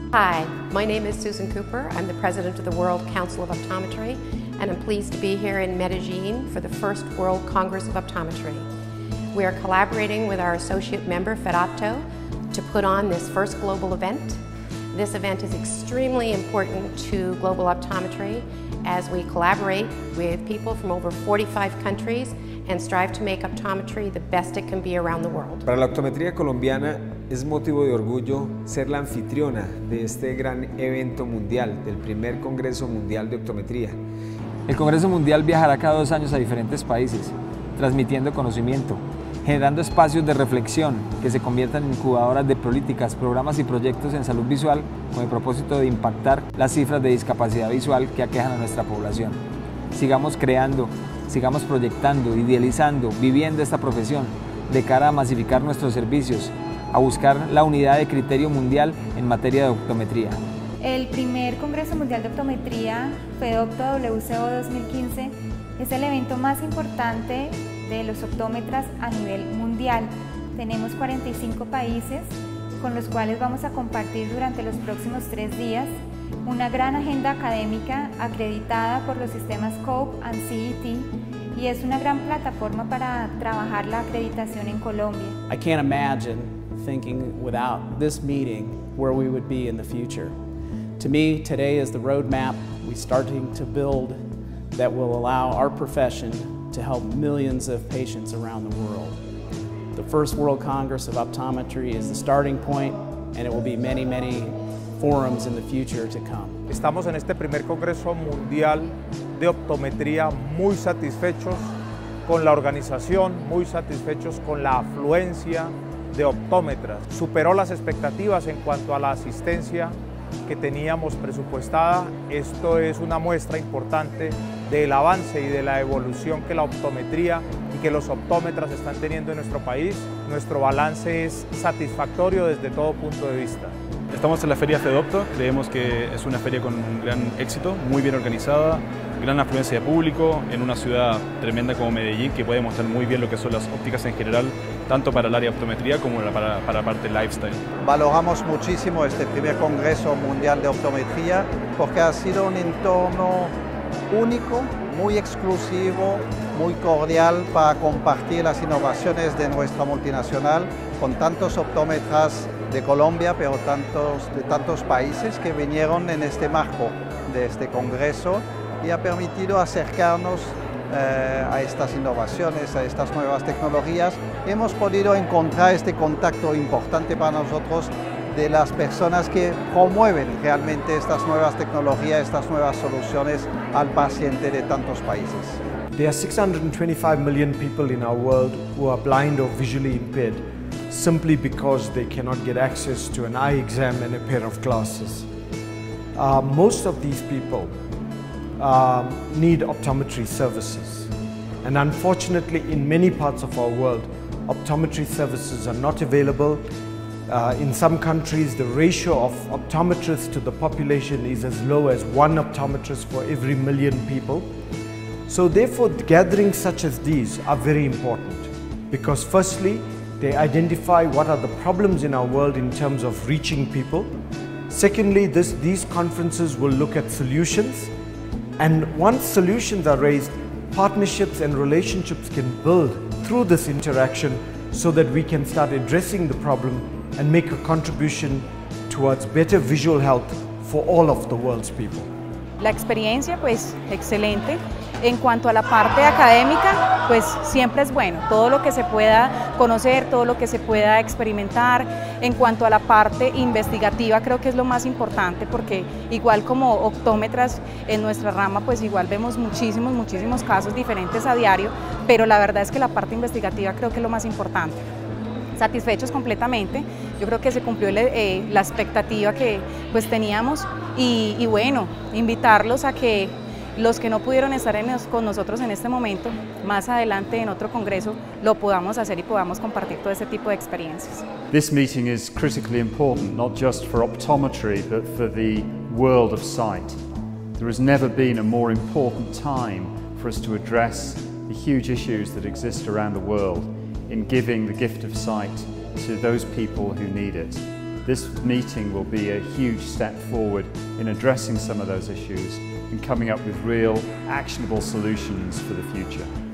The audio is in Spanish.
Hi, my name is Susan Cooper. I'm the president of the World Council of Optometry, and I'm pleased to be here in Medellin for the first World Congress of Optometry. We are collaborating with our associate member, FedOpto, to put on this first global event. This event is extremely important to global optometry as we collaborate with people from over 45 countries and strive to make optometry the best it can be around the world. Para la optometría colombiana es motivo de orgullo ser la anfitriona de este gran evento mundial, del primer Congreso Mundial de Optometría. El Congreso Mundial viajará cada 2 años a diferentes países, transmitiendo conocimiento, generando espacios de reflexión que se conviertan en incubadoras de políticas, programas y proyectos en salud visual con el propósito de impactar las cifras de discapacidad visual que aquejan a nuestra población. Sigamos creando, sigamos proyectando, idealizando, viviendo esta profesión de cara a masificar nuestros servicios, a buscar la unidad de criterio mundial en materia de optometría. El primer Congreso Mundial de Optometría, FedOpto WCO 2015, es el evento más importante de los optómetras a nivel mundial. Tenemos 45 países con los cuales vamos a compartir durante los próximos 3 días una gran agenda académica acreditada por los sistemas COPE y CET, y es una gran plataforma para trabajar la acreditación en Colombia. I can't imagine thinking without this meeting where we would be in the future. To me, today is the roadmap we're starting to build that will allow our profession to help millions of patients around the world. The first World Congress of Optometry is the starting point, and it will be many, many forums in the future to come. Estamos en este primer Congreso Mundial de Optometría muy satisfechos con la organización, muy satisfechos con la afluencia de optómetras. Superó las expectativas en cuanto a la asistencia que teníamos presupuestada. Esto es una muestra importante del avance y de la evolución que la optometría y que los optómetras están teniendo en nuestro país. Nuestro balance es satisfactorio desde todo punto de vista. Estamos en la feria FedOpto, creemos que es una feria con un gran éxito, muy bien organizada, gran afluencia de público, en una ciudad tremenda como Medellín, que puede mostrar muy bien lo que son las ópticas en general, tanto para el área de optometría como para la parte lifestyle. Valoramos muchísimo este primer Congreso Mundial de Optometría porque ha sido un entorno único, muy exclusivo, muy cordial para compartir las innovaciones de nuestra multinacional con tantos optómetras de Colombia, pero de tantos países que vinieron en este marco de este congreso, y ha permitido acercarnos a estas innovaciones, a estas nuevas tecnologías. Hemos podido encontrar este contacto importante para nosotros de las personas que promueven realmente estas nuevas tecnologías, estas nuevas soluciones al paciente de tantos países. There are 625 million people in our world who are blind or visually impaired simply because they cannot get access to an eye exam and a pair of glasses. Most of these people need optometry services, and unfortunately in many parts of our world optometry services are not available. In some countries the ratio of optometrists to the population is as low as 1 optometrist for every million people. So therefore gatherings such as these are very important, because firstly they identify what are the problems in our world in terms of reaching people. Secondly, these conferences will look at solutions, and once solutions are raised, partnerships and relationships can build through this interaction so that we can start addressing the problem and make a contribution towards better visual health for all of the world's people. La experiencia, pues, excelente. En cuanto a la parte académica, pues siempre es bueno, todo lo que se pueda conocer, todo lo que se pueda experimentar. En cuanto a la parte investigativa, creo que es lo más importante, porque igual como optómetras en nuestra rama, pues igual vemos muchísimos casos diferentes a diario, pero la verdad es que la parte investigativa creo que es lo más importante. Satisfechos completamente, yo creo que se cumplió la expectativa que pues teníamos, y bueno, invitarlos a que los que no pudieron estar con nosotros en este momento, más adelante en otro congreso lo podamos hacer y podamos compartir todo este tipo de experiencias. This meeting is critically important, not just for optometry, but for the world of sight. There has never been a more important time for us to address the huge issues that exist around the world in giving the gift of sight to those people who need it. this meeting will be a huge step forward in addressing some of those issues and coming up with real, actionable solutions for the future.